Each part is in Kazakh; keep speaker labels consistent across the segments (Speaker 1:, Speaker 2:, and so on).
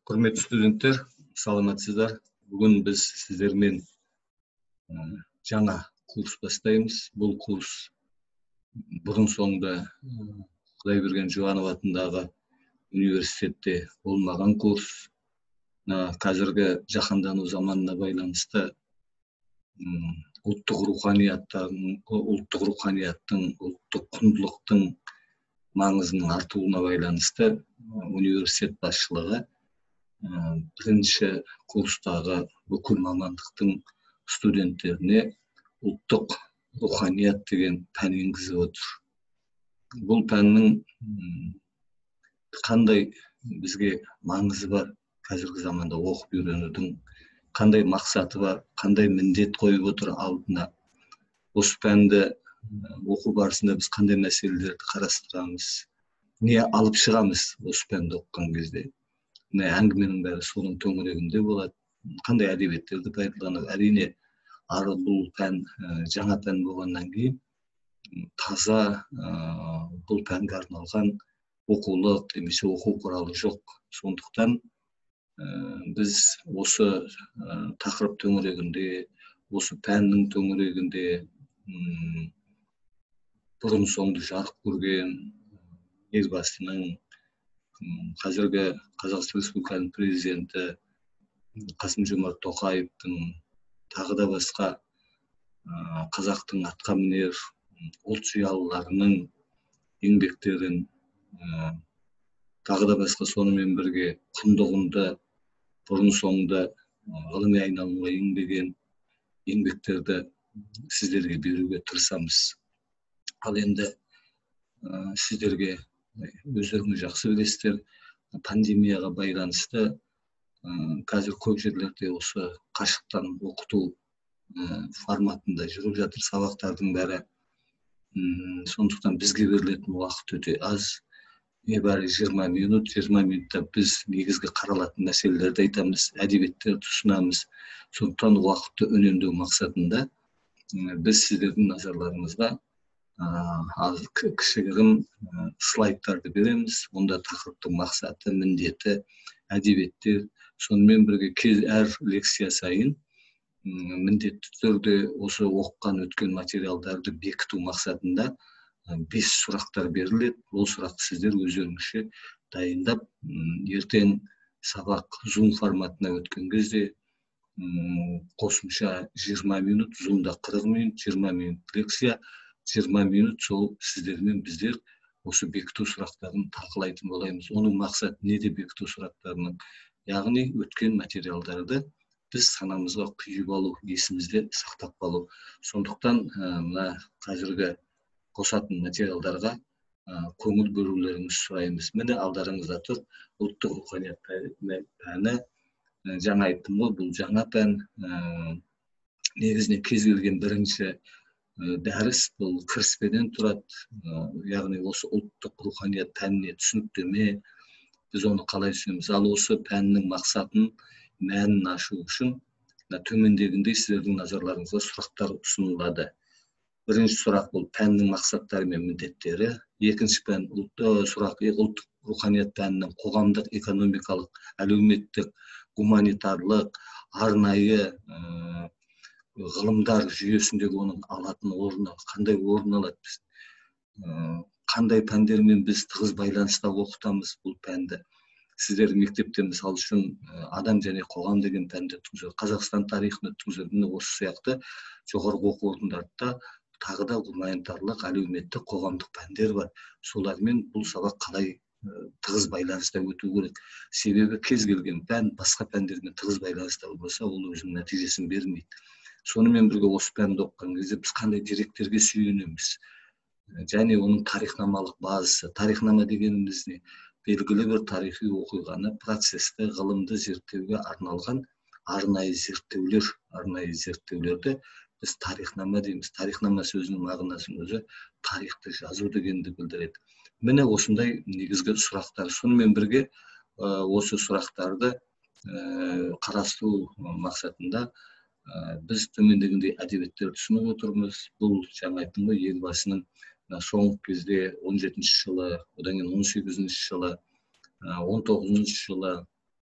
Speaker 1: Құрметті студенттер, саламатсыздар. Бүгін біз сіздермен жаңа курс бастаймыз. Бұл курс бұрын соңды Құдайберген Жұбанов атындағы университетте болмаған курс. Қазіргі жаһандану заманына байланысты ұлттық руханияттың, ұлттық құндылықтың маңызының артуына байланысты университет басшылығы бірінші курстағы бүкіл мамандықтың студенттеріне ұлттық руханият деген пән енгізіп отыр. Бұл пәннің қандай бізге маңызы бар, қазіргі заманда оқып үйренудің қандай мақсаты бар, қандай міндет қойып отыр алдына. Осы пәнді оқу барысында біз қандай мәселелерді қарастырамыз, не алып шығамыз осы пәнді оқыған кезде. Әңгіменің бәрі соның төңірегінде болады. Қандай әдебиеттерді пайдаланып, әрине бұл пән жаңа пән болғаннан кейін таза бұл пәнге арналған оқулық немесе оқу құралы жоқ. Сондықтан біз осы тақырып төңірегінде, осы пәннің төңірегінде бұрын соңды жарық көрген елбасының, қазіргі Қазақстан Республикасының президенті Қасым-Жомарт Тоқаевтың, тағы да басқа қазақтың атқамінер ұлт зиялыларының еңбектерін, тағы да басқа сонымен бірге құнды бұрын соңды ғылыми айналымға енбеген еңбектерді сіздерге беруге тырысамыз. Ал енді сіздерге өздеріңіз жақсы білесіздер, пандемияға байланысты қазір көп жерлерде осы қашықтан оқыту форматында жүріп жатыр сабақтардың бәрі. Сондықтан бізге берілетін уақыт өте аз. Небәрі 20 минутта біз негізгі қаралатын мәселелерді айтамыз, әдебиеттерді ұсынамыз. Сондықтан уақытты үнемдеу мақсатында біз сіздердің назарларыңызға кішігірім слайдтарды береміз. Онда тақырыптың мақсаты, міндеті, әдебиеттер, сонымен бірге әр лекция сайын міндетті түрде осы оқыған өткен материалдарды бекіту мақсатында 5 сұрақтар беріледі. Ол сұрақты сіздер өздеріңізше дайындап, ертең сабақ Zoom форматына өткен кезде қосымша 20 минут, Zoom'да 40 минут, 20 минут лекция, 20 минут сол сіздермен біздер осы бекіту сұрақтарын талқылайтын болаймыз. Оның мақсаты неде бекіту сұрақтарының? Яғни өткен материалдарды біз санамызға құйып алу, есімізде сақтап қалу. Сондықтан қазіргі қосатын материалдарға көңіл бөлулеріңізді сұраймыз. Міне алдарыңызда тұр ұлттық руханият пәні. Жаңа айттым ғой, бұл жаңа пән. Негізінен кез келген бірінші дәріс бұл кіріспеден тұрады. Яғни осы ұлттық руханият пәніне түсініктеме, біз оны қалай түсінеміз. Ал осы пәннің мақсатын, мәнін ашу үшін төмендегіндей сіздердің назарларыңызға сұрақтар ұсынылады. Бірінші сұрақ бұл пәннің мақсаттары мен міндеттері. Екінші сұрақ ұлттық руханият пәнінің қоғамдық, экономикалық, әлеуметтік, гуманитарлық, арнайы ғылымдар жүйесіндегі оның алатын орны, қандай орын алады біз, қандай пәндермен біз тығыз байланыста оқытамыз бұл пәнді. Сіздер мектепте мысал үшін адам және қоғам деген пәнді түгізер, Қазақстан тарихını түгізер. Осы сияқты жоғарғы оқу орындарында тағы да гуманитарлық, әлеуметтік, қоғамдық пәндер бар. Солармен бұл сабақ қалай тығыз байланыста өту керек. Себебі кез келген пән басқа пәндермен тығыз байланыста болмаса, ол өзінің нәтижесін бермейді. Сонымен бірге осы пәнді оқыған кезде біз қандай деректерге сүйенеміз, және оның тарихнамалық базасы. Тарихнама дегеніміз не? Белгілі бір тарихи оқиғаны, процесті, ғылымды зерттеуге арналған арнайы зерттеулерді біз тарихнама дейміз. Тарихнама сөзінің мағынасының өзі тарихты жазу дегенді білдіреді. Міне осындай негізгі сұрақтар. Сонымен бірге осы сұрақтарды қарастыру мақсатында біз төмендегіндей әдебиеттерді ұсынып отырмыз. Бұл жаңа айттым ғой, елбасының соңғы кезде 17-ші жылы, одан кейін 18-ші жылы, 19-ші жылы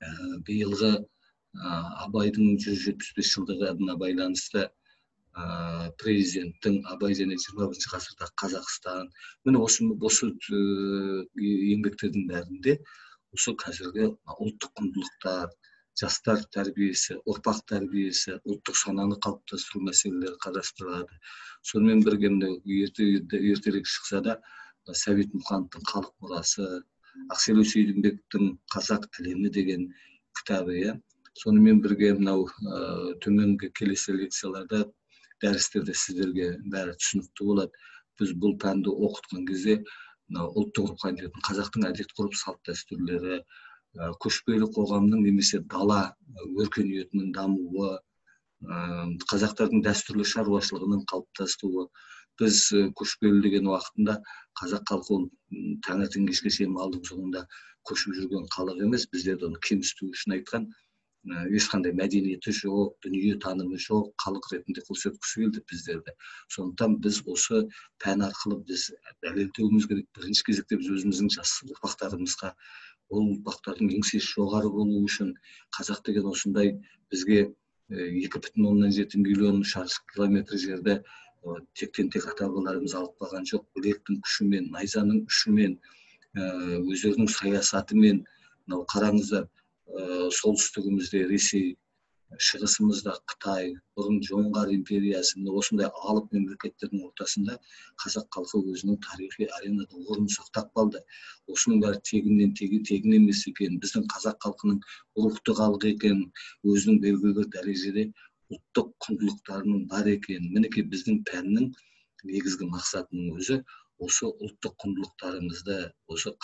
Speaker 1: быйылгы Абайдын 175 жылдыгына байланыштуу президенттин Абай жана 20 гасырда Казакстан мына осы еңбектердин баарында ошо казыркы улуттук кундулуктар, жаштар тарбияси, урпак тарбияси, улуттук сананы калыпташтыруу маселелери караштырылат. Сонун менен бирге эртерээк чыкса да Сабит Мукановдун Калык мурасы, Акселеу Сейдимбековдун Казак тилини деген китабы, сонун менен бирге мынау төмөнкү келесі лекцияларда дәрістерде сіздерге бәрі түсінікті болады. Біз бұл пәнді оқытқан кезде ұлттық руханияттың, қазақтың әдет ғұрып салт дәстүрлері, көшпелі қоғамның немесе дала өркениетінің дамуы, қазақтардың дәстүрлі шаруашылығының қалыптасуы. Біз көшпелі деген уақытында қазақ халқы ол таңертең кешке шейін малдың соңында көшіп жүрген халық емес, біздерді оны кемсіту үшін айтқан. Ешқандай мәдениеті жоқ, дүние танымы жоқ, халық ретінде көрсеткісі келді біздерді. Сондықтан біз осы пән арқылы біз дәлелдеуіміз керек. Бірінші кезекте біз өзіміздің жас ұрпақтарымызға, ол ұрпақтардың еңсесі жоғары болу үшін қазақ деген осындай бізге 2,7 миллион шаршы километр жерде тектен тек ата-бабаларымыз алып қалған жоқ. Білектің күшімен, найзаның күшімен, өздерінің саясатымен, мынау қараңыздар, солтүстігімізде Ресей, шығысымызда Қытай, бұрын жоңғар империясы, осындай алып мемлекеттердің ортасында қазақ халқы өзінің тарихи аренада орнын сақтап қалды. Осының бәрі тегіннен тегін емес екен, біздің қазақ халқының рухты халық екен, өзінің белгілі бір дәрежеде ұлттық құндылықтарының бар екен. Мінекей біздің пәннің негізгі мақсатының өзі осы ұлттық құндылықтарымызды, осы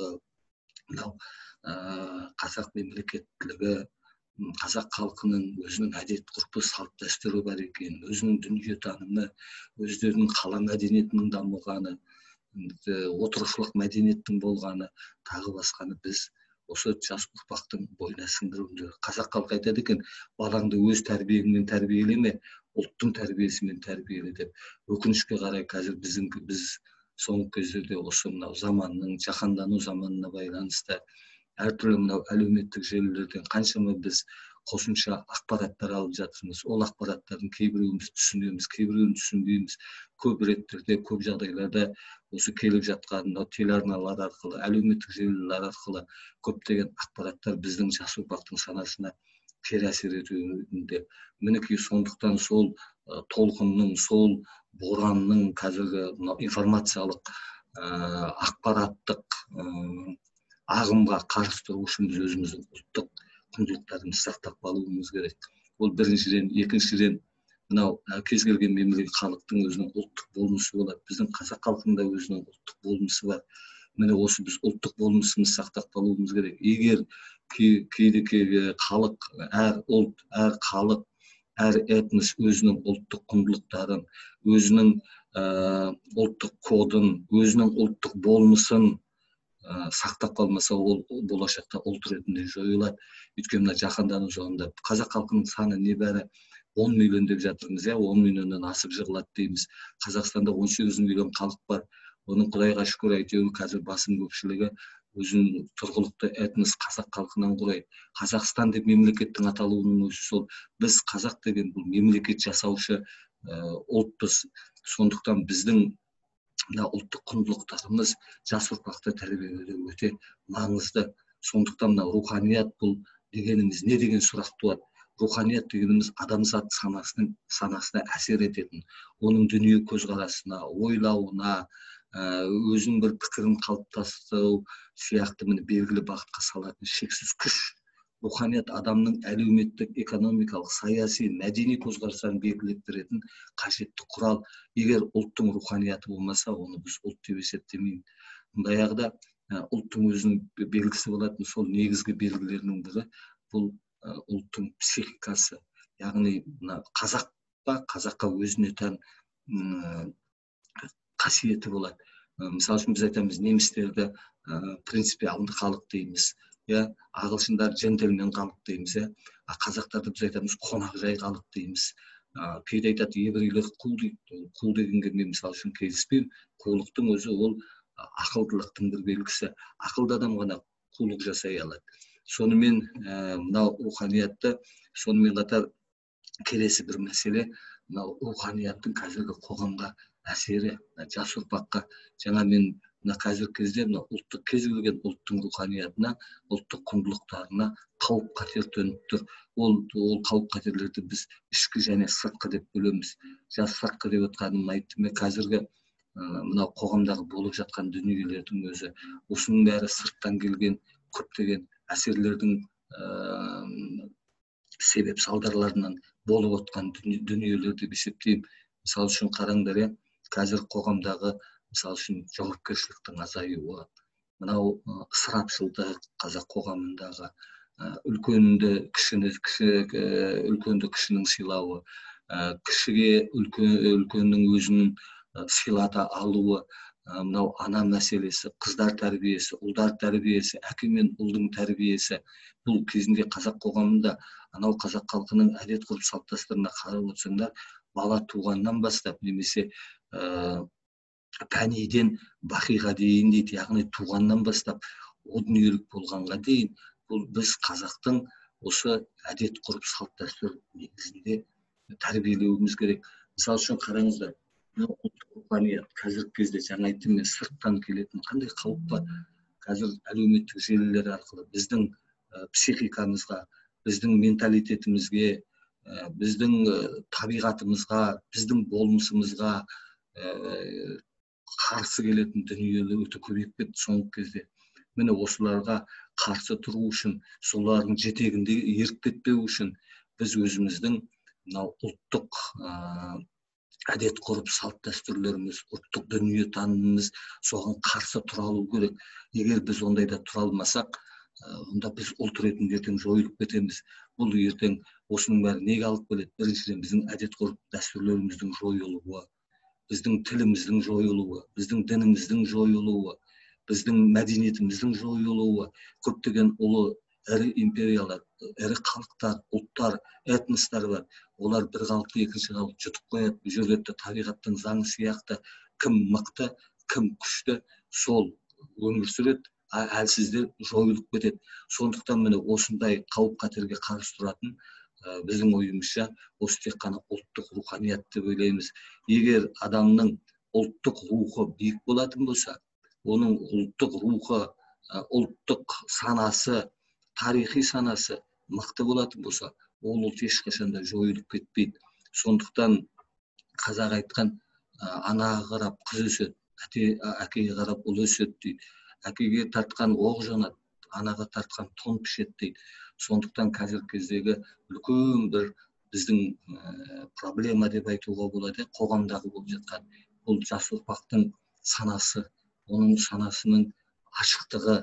Speaker 1: қазақ мемлекеттілігі, қазақ халқының өзінің әдет ғұрпы, салт дәстүрі бар екен, өзінің дүние танымы, өздерінің қала мәдениетінің дамығаны, отырушылық мәдениеттің болғаны, тағы басқаны біз осы жас ұрпақтың бойына сіңдіруіміз. Қазақ халқы айтады екен, балаңды өз тәрбиеңмен тәрбиелеме, ұлттың тәрбиесімен тәрбиеле деп. Өкінішке қарай қазір біз соңғы кездерде осы мынау заманның, жаһандану заманына байланысты әртүрлі мынау әлеуметтік желілерден қаншама біз қосымша ақпараттар алып жатырмыз. Ол ақпараттардың кейбіреуіміз түсінеміз, кейбіреуін түсінбейміз. Көп реттерде, көп жағдайларда осы келіп жатқан телеарналар арқылы, әлеуметтік желілер арқылы көптеген ақпараттар біздің жас ұрпақтың санасына кері әсер етуінде. Мінекей сондықтан сол толқынның, сол боранның қазіргі информациялық, ақпараттық ағымға қарсы тұру үшін біз өзіміздің ұлттық құндылықтарымызды сақтап қалуымыз керек. Ол біріншіден, екіншіден, мынау кез келген мемлекет халықтың өзінің ұлттық болмысы болады. Біздің қазақ халқында өзінің ұлттық болмысы бар. Міне осы біз ұлттық болмысымызды сақтап қалуымыз керек. Егер кейде халық, әр ұлт, әр халық, әр этнос өзінің ұлттық құндылықтарын, өзінің ұлттық кодын, өзінің ұлттық болмысын сақтап қалмаса, ол болашақта ұлт ретінде жойылады. Өйткені мына жаһандану жағында қазақ халқының саны небәрі 10 миллион деп жатырмыз, 10 миллионнан асып жығылады дейміз. Қазақстанда 18 миллион халық бар. Оның құдайға шүкір әйтеуір қазір басым көпшілігі өзінің тұрғылықты этнос қазақ халқынан құрайды. Қазақстан деп мемлекеттің аталуының өзі сол. Біз қазақ деген бұл мемлекет жасаушы ұлтпыз. Сондықтан біздің ұлттық құндылықтарымыз жас ұрпақты тәрбиелеуде өте маңызды. Сондықтан руханият бұл дегеніміз не деген сұрақ туады? Руханият дегеніміз адамзат санасына әсер ететін, оның дүние көзқарасына, ойлауына, өзінің бір пікірін қалыптастыру сияқты белгілі бағытқа салатын шексіз күш. Руханият адамның әлеуметтік, экономикалық, саяси, мәдени көзқарастарын белгілеп беретін қажетті құрал. Егер ұлттың руханияты болмаса, оны біз ұлт деп есептемейміз. Баяғыда ұлттың өзінің белгісі болатын, сол негізгі белгілерінің бірі бұл ұлттың психикасы. Яғни қазаққа өзіне тән қасиеті болады. Мысалы үшін біз айтамыз, немістерді принципиалды халық дейміз. Ағылшындар джентльмен халық дейміз. Қазақтарды біз айтамыз, қонақжай халық дейміз. Кейде айтады, еврейлер құл дейді. Құл дегенге мен мысалы үшін келіспеймін. Қулықтың өзі ол ақылдылықтың бір белгісі. Ақылды адам ғана қулық жасай алады. Сонымен мынау руханиятты, сонымен қатар келесі бір мәселе, мынау руханияттың қазіргі қоғамға әсері, жас ұрпаққа. Жаңа мен мына қазіргі кезде мына ұлттық, кез келген ұлттың руханиятына, ұлттық құндылықтарына қауіп қатер төніп тұр. Ол қауіп қатерлерді біз ішкі және сыртқы деп бөлеміз. Жас сыртқы деп отқаным айттым. Қазіргі мынау қоғамдағы болып жатқан дүниелердің өзі, осының бәрі сырттан келген көптеген әсерлердің себеп салдарларынан болып отқан дүниелер деп есептеймін. Мысалы үшін қараңдар, қазір қоғамдағы мысалы үшін жауапкершіліктің азаюы, мынау ысырапшылдық қазақ қоғамындағы, үлкенді кішінің сыйлауы, кішіге үлкеннің өзінің сыйлата алуы, мынау ана мәселесі, қыздар тәрбиесі, ұлдар тәрбиесі, әке мен ұлдың тәрбиесі. Бұл кезінде қазақ қоғамында, анау қазақ халқының әдет ғұрып салт дәстүріне қарап отырсаңдар, бала туғаннан бастап немесе пәниден бақиға дейін дейді, яғни туғаннан бастап о дүниелік болғанға дейін, бұл біз қазақтың осы әдет ғұрып салт дәстүр негізінде тәрбиелеуіміз керек. Мысалы үшін қараңыздар, руханият қазіргі кезде жаңа айттым мен, сырттан келетін қандай қауіп бар. Қазір әлеуметтік желілер арқылы біздің психикамызға, біздің менталитетімізге, біздің табиғатымызға, біздің болмысымызға қарсы келетін дүниелер өте көбейіп кетті соңғы кезде. Міне осыларға қарсы тұру үшін, солардың жетегінде еріп кетпеу үшін біз өзіміздің мынау ұлттық әдет ғұрып салт дәстүрлеріміз, ұлттық дүниетанымымыз соған қарсы тұра алу керек. Егер біз ондайда тұра алмасақ, онда біз ұлт ретінде ертең жойылып кетеміз. Бұл ертең осының бәрі неге алып келеді? Біріншіден біздің әдет ғұрып дәстүрлеріміздің жойылуы, біздің тіліміздің жойылуы, біздің дініміздің жойылуы, біздің мәдениетіміздің жойылуы, көптеген ұлы ірі империялар, ірі халықтар, ұлттар, этностар бар. Олар бір халықты екінші халық жұтып қояды. Бұл жерде табиғаттың заңы сияқты кім мықты, кім күшті, сол өмір сүреді, әлсіздер жойылып кетеді. Сондықтан міне осындай қауіп қатерге қарсы тұратын біздің ойымызша осы тек қана ұлттық руханият деп ойлаймыз. Егер адамның ұлттық рухы биік болатын болса, оның ұлттық рухы, ұлттық санасы, тарихи санасы мықты болатын болса, ол ұлт ешқашанда жойылып кетпейді. Сондықтан қазақ айтқан, анаға қарап қыз өседі, әкеге қарап ұл өседі дейді. Әкеге тартқан оқ жанады, анаға тартқан тон пішеді дейді. Сондықтан қазіргі кездегі үлкен бір біздің проблема деп айтуға болады, қоғамдағы болып жатқан бұл жас ұрпақтың санасы, оның санасының ашықтығы,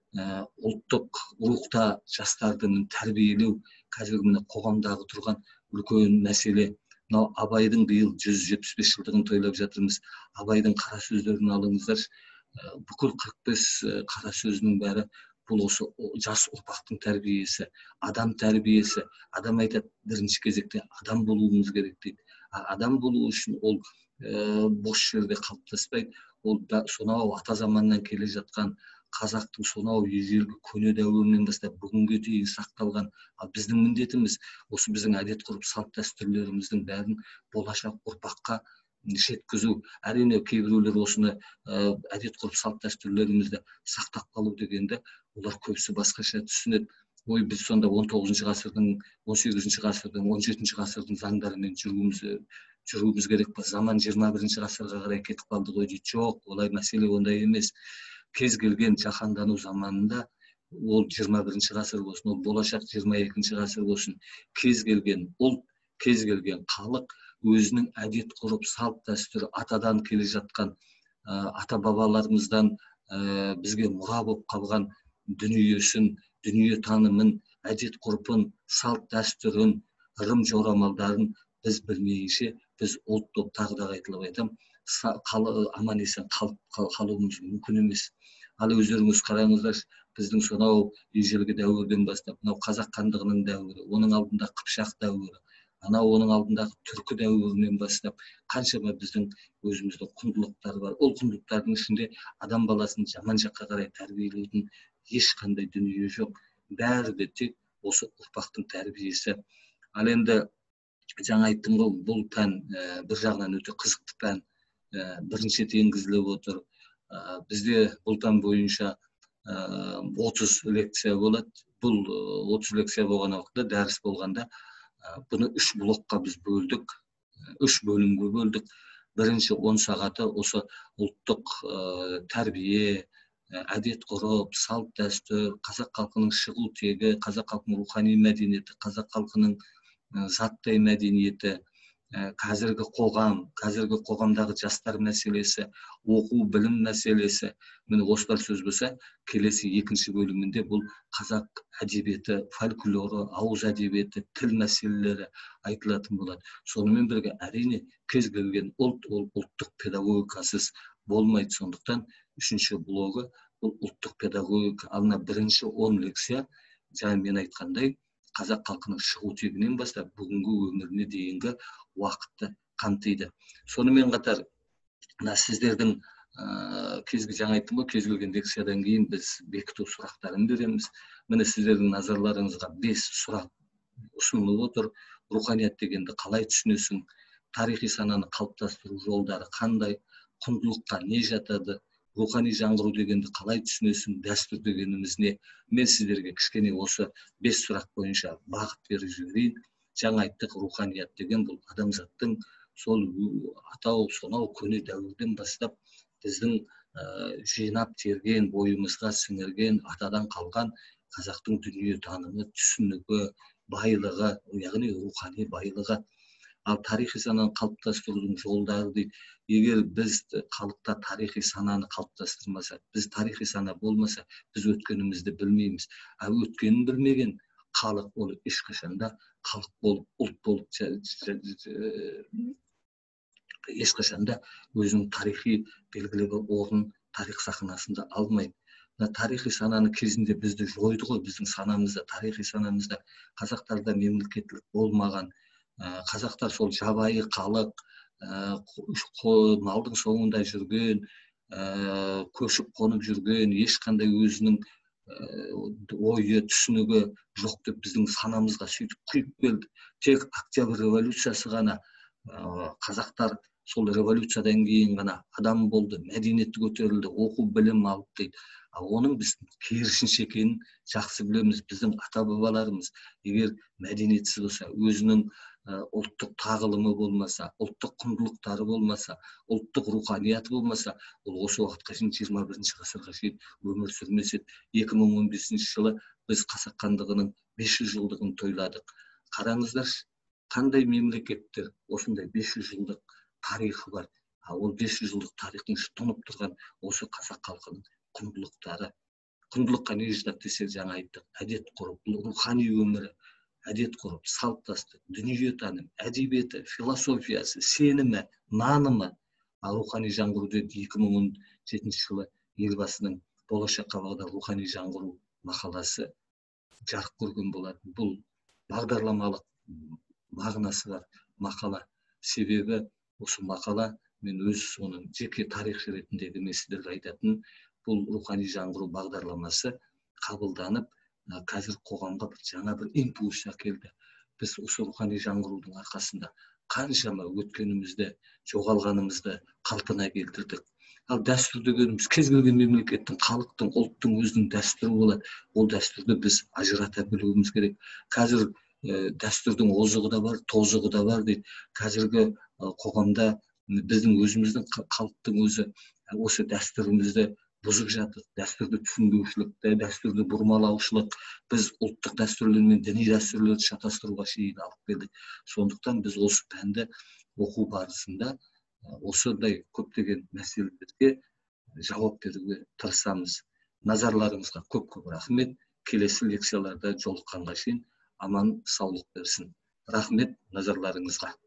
Speaker 1: ұлттық рухта жастарды тәрбиелеу қазіргі міне қоғамдағы тұрған үлкен мәселе. Мынау Абайдың биыл 175 жылдығын тойлап жатырмыз. Абайдың қара сөздерін алыңыздар. Бүкіл 45 қара сөзінің бәрі бұл осы жас ұрпақтың тәрбиесі, адам тәрбиесі. Адам айтады, бірінші кезекте адам болуымыз керек дейді. Адам болу үшін ол бос жерде қалыптаспайды. Ол сонау ата заманнан келе жатқан қазақтың сонау ежелгі көне дәуірінен бастап бүгінге дейін сақталған. Ал біздің міндетіміз осы біздің әдет ғұрып салт дәстүрлеріміздің бәрін болашақ ұрпаққа жеткізу. Әрине кейбіреулер осыны әдет ғұрып салт дәстүрлерімізді сақтап қалу дегенді олар көбісі басқаша түсінеді. Ой, біз сонда 19 ғасырдың, 18 ғасырдың, 17 ғасырдың заңдарымен жүруіміз керек па? Заман 21 ғасырға қарай кетіп қалды ғой дейді. Жоқ, олай мәселе ондай емес. Кез келген жаһандану заманында, ол 21 ғасыр болсын, ол болашақ 22 ғасыр болсын, кез келген ұлт, кез келген халық өзінің әдет ғұрып салт дәстүрі, атадан келе жатқан, ата бабаларымыздан бізге мұра болып қалған дүниесін, дүниетанымын, әдет ғұрпын, салт дәстүрін, ырым жорамалдарын біз білмейінше, біз ұлт болып тағы да қайталап айтамын, аман есен қалуымыз мүмкін емес. Ал өздеріңіз қараңыздар, біздің сонау ежелгі дәуірден бастап, мынау қазақ хандығының дәуірі, оның алдында Қыпшақ дәуірі, анау оның алдындағы түркі дәуірінен бастап қаншама біздің өзіміздің құндылықтар бар. Ол құндылықтардың ішінде адам баласын жаман жаққа қарай тәрбиелейтін ешқандай дүние жоқ. бәрі де тек осы ұрпақтың тәрбиесі. Ал енді жаңа айттым ғой, бұл пән бір жағынан өте қызықты пән, бірінші рет енгізіліп отыр. Бізде бұл пән бойынша 30 лекция болады. Бұл 30 лекция болған уақытта, дәріс болғанда, бұны 3 блокқа біз бөлдік, 3 бөлімге бөлдік. Бірінші 10 сағаты осы ұлттық тәрбие, әдет ғұрып, салт дәстүр, қазақ халқының шығу тегі, қазақ халқының рухани мәдениеті, қазақ халқының заттай мәдениеті, қазіргі қоғамдағы жастар мәселесі, оқу білім мәселесі. Міне осылар сөз болса, келесі екінші бөлімінде бұл қазақ әдебиеті, фольклоры, ауыз әдебиеті, тіл мәселелері айтылатын болады. Сонымен бірге әрине кез келген ұлт ол ұлттық педагогикасыз болмайды. Сондықтан үшінші блогы бұл ұлттық педагогика. Алына бірінші 10 лекция, жаңа мен айтқандай, қазақ халқының шығу тегінен бастап бүгінгі өміріне дейінгі уақытты қамтиды. Сонымен қатар сіздердің жаңа айттым ғой, кез келген лекциядан кейін біз бекіту сұрақтарын береміз. Міне сіздердің назарларыңызға 5 сұрақ ұсынылып отыр. Руханият дегенді қалай түсінесің? Тарихи сананы қалыптастыру жолдары қандай? Құндылыққа не жатады? Рухани жаңғыру дегенді қалай түсінесің? Дәстүр дегеніміз не? Мен сіздерге кішкене осы 5 сұрақ бойынша бағыт беріп жіберейін. Жаңа айттық, руханият деген бұл адамзаттың сол атау сонау көне дәуірден бастап біздің жинап терген, бойымызға сіңірген, атадан қалған қазақтың дүние танымы, түсінігі, байлығы, яғни рухани байлығы. Ал тарихи сананы қалыптастырудың жолдары дейді. Егер біз халықта тарихи сананы қалыптастырмаса, біз тарихи сана болмаса, біз өткенімізді білмейміз. Өткенін білмеген халық ол ешқашанда халық болып, ұлт болып ешқашанда өзінің тарихи белгілі бір орын тарих сахнасында алмайды. Тарихи сананы кезінде бізді жойды ғой, біздің санамызда, тарихи санамызда қазақтарда мемлекеттілік болмаған, қазақтар сол жабайы халық, малдың соңында жүрген, көшіп қонып жүрген, ешқандай өзінің ойы, түсінігі жоқ деп біздің санамызға сөйтіп құйып келді. Тек Октябрь революциясы ғана қазақтар сол революциядан кейін ғана адам болды, мәдениеті көтерілді, оқу білім алып дейді. Оның біз керісінше екенін жақсы білеміз. Біздің ата-бабаларымыз егер мәдениетсіз болса, өзінің ұлттық тағылымы болмаса, ұлттық құндылықтары болмаса, ұлттық руханияты болмаса, ол осы уақытқа шейін 21 ғасырға шейін өмір сүрмес еді. 2015 жылы біз қазақ хандығының 500 жылдығын тойладық. Қараңыздаршы, қандай мемлекеттер осындай 500 жылдық тарихы бар. Ол 500 жылдық тарихтың тұнып тұрған осы қазақ халқының құндылықтары. Құндылыққа не жатады десе, жаңа айттық, әдет ғұрып, рухани өмірі, әдет ғұрып, салт дәстүр, дүниетаным, әдебиеті, философиясы, сенімі, нанымы. Рухани жаңғыру деді 2017 жылы елбасының болашаққа бағдар рухани жаңғыру мақаласы жарық көрген болатын. Бұл бағдарламалық мағынасы бар мақала. Себебі осы мақала, мен өз соның жеке тарихшы ретіндегі сіздерге айтатын, бұл рухани жаңғыру бағдарламасы қабылданып, қазір қоғамға жаңа бір импульс әкелді. Біз осы рухани жаңғырудың арқасында қаншама өткенімізді, жоғалғанымызды қалпына келтірдік. Ал дәстүр дегеніміз кез келген мемлекеттің, халықтың, ұлттың өзінің дәстүрі болады. Ол дәстүрді біз ажырата білуіміз керек. Қазір дәстүрдің озығы да бар, тозығы да бар дейді. Қазіргі қоғамда біздің өзіміздің халықтың өзі осы дәстүрімізді бұзып жатыр. Дәстүрді түсінбеушілікті, дәстүрді бұрмалаушылық, біз ұлттық дәстүрлер мен діни дәстүрлерді шатастыруға шейін алып келдік. Сондықтан біз осы пәнді оқу барысында осындай көптеген мәселелерге жауап беруге тырысамыз. Назарларыңызға көп рахмет. Келесі лекцияларда жолыққанға шейін аман саулық берсін. Рахмет назарларыңызға.